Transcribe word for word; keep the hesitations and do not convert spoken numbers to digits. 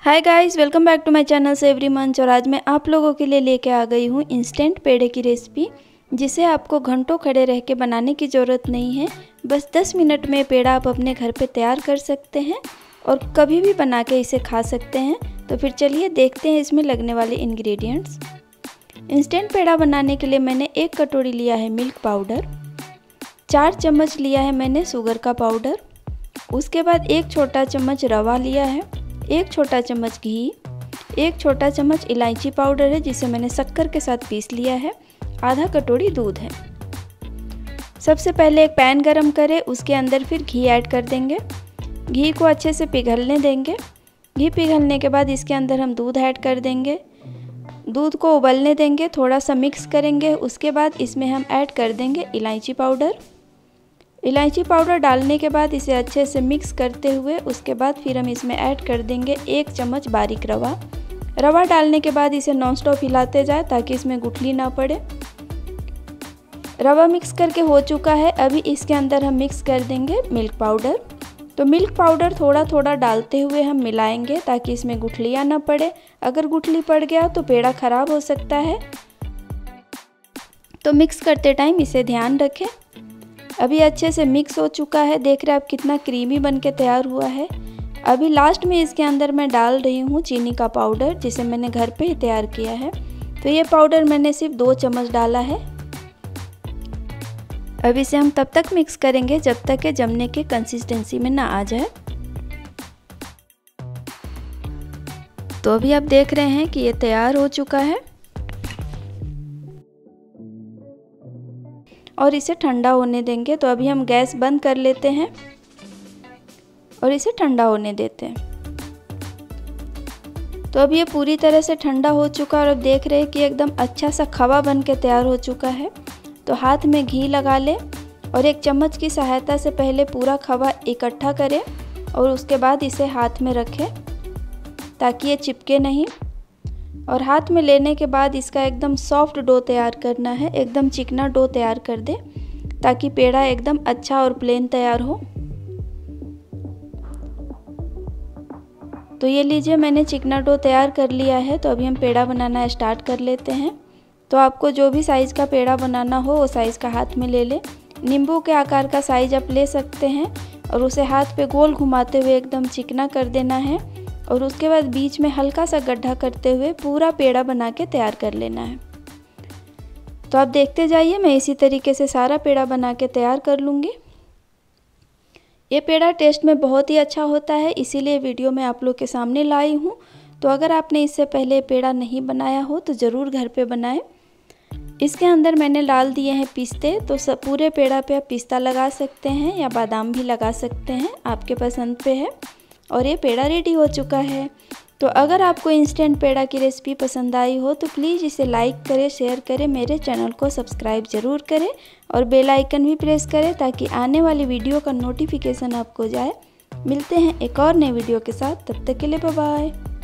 Hi guys, welcome back to my channel savoury munch. और आज मैं आप लोगों के लिए लेके आ गई हूँ इंस्टेंट पेड़े की रेसिपी, जिसे आपको घंटों खड़े रह के बनाने की ज़रूरत नहीं है। बस दस मिनट में पेड़ा आप अपने घर पे तैयार कर सकते हैं और कभी भी बना के इसे खा सकते हैं। तो फिर चलिए देखते हैं इसमें लगने वाले इंग्रेडिएंट्स। इंस्टेंट पेड़ा बनाने के लिए मैंने एक कटोरी लिया है मिल्क पाउडर, चार चम्मच लिया है मैंने शुगर का पाउडर, उसके बाद एक छोटा चम्मच रवा लिया है, एक छोटा चम्मच घी, एक छोटा चम्मच इलायची पाउडर है जिसे मैंने शक्कर के साथ पीस लिया है, आधा कटोरी दूध है। सबसे पहले एक पैन गरम करें, उसके अंदर फिर घी ऐड कर देंगे। घी को अच्छे से पिघलने देंगे। घी पिघलने के बाद इसके अंदर हम दूध ऐड कर देंगे। दूध को उबलने देंगे, थोड़ा सा मिक्स करेंगे। उसके बाद इसमें हम ऐड कर देंगे इलायची पाउडर। इलायची पाउडर डालने के बाद इसे अच्छे से मिक्स करते हुए उसके बाद फिर हम इसमें ऐड कर देंगे एक चम्मच बारीक रवा। रवा डालने के बाद इसे नॉन स्टॉप हिलाते जाए ताकि इसमें गुठली ना पड़े। रवा मिक्स करके हो चुका है। अभी इसके अंदर हम मिक्स कर देंगे मिल्क पाउडर। तो मिल्क पाउडर थोड़ा थोड़ा डालते हुए हम मिलाएंगे ताकि इसमें गुठलियाँ ना पड़े। अगर गुठली पड़ गया तो पेड़ा ख़राब हो सकता है, तो मिक्स करते टाइम इसे ध्यान रखें। अभी अच्छे से मिक्स हो चुका है। देख रहे हैं आप कितना क्रीमी बन के तैयार हुआ है। अभी लास्ट में इसके अंदर मैं डाल रही हूँ चीनी का पाउडर, जिसे मैंने घर पे ही तैयार किया है। तो ये पाउडर मैंने सिर्फ दो चम्मच डाला है। अब इसे हम तब तक मिक्स करेंगे जब तक ये जमने के कंसिस्टेंसी में ना आ जाए। तो अभी आप देख रहे हैं कि ये तैयार हो चुका है और इसे ठंडा होने देंगे। तो अभी हम गैस बंद कर लेते हैं और इसे ठंडा होने देते हैं। तो अब ये पूरी तरह से ठंडा हो चुका है और अब देख रहे हैं कि एकदम अच्छा सा खवा बन के तैयार हो चुका है। तो हाथ में घी लगा लें और एक चम्मच की सहायता से पहले पूरा खवा इकट्ठा करें और उसके बाद इसे हाथ में रखें ताकि ये चिपके नहीं। और हाथ में लेने के बाद इसका एकदम सॉफ्ट डो तैयार करना है। एकदम चिकना डो तैयार कर दे ताकि पेड़ा एकदम अच्छा और प्लेन तैयार हो। तो ये लीजिए, मैंने चिकना डो तैयार कर लिया है। तो अभी हम पेड़ा बनाना स्टार्ट कर लेते हैं। तो आपको जो भी साइज़ का पेड़ा बनाना हो वो साइज़ का हाथ में ले लें। नींबू के आकार का साइज आप ले सकते हैं और उसे हाथ पे गोल घुमाते हुए एकदम चिकना कर देना है और उसके बाद बीच में हल्का सा गड्ढा करते हुए पूरा पेड़ा बना के तैयार कर लेना है। तो आप देखते जाइए, मैं इसी तरीके से सारा पेड़ा बना के तैयार कर लूँगी। ये पेड़ा टेस्ट में बहुत ही अच्छा होता है, इसीलिए वीडियो में आप लोग के सामने लाई हूँ। तो अगर आपने इससे पहले पेड़ा नहीं बनाया हो तो ज़रूर घर पे बनाएं। इसके अंदर मैंने डाल दिए हैं पिस्ते। तो सब पूरे पेड़ा पे आप पिस्ता लगा सकते हैं या बादाम भी लगा सकते हैं, आपके पसंद पे है। और ये पेड़ा रेडी हो चुका है। तो अगर आपको इंस्टेंट पेड़ा की रेसिपी पसंद आई हो तो प्लीज़ इसे लाइक करें, शेयर करें, मेरे चैनल को सब्सक्राइब ज़रूर करें और बेल आइकन भी प्रेस करें ताकि आने वाली वीडियो का नोटिफिकेशन आपको जाए। मिलते हैं एक और नए वीडियो के साथ, तब तक के लिए बाय बाय।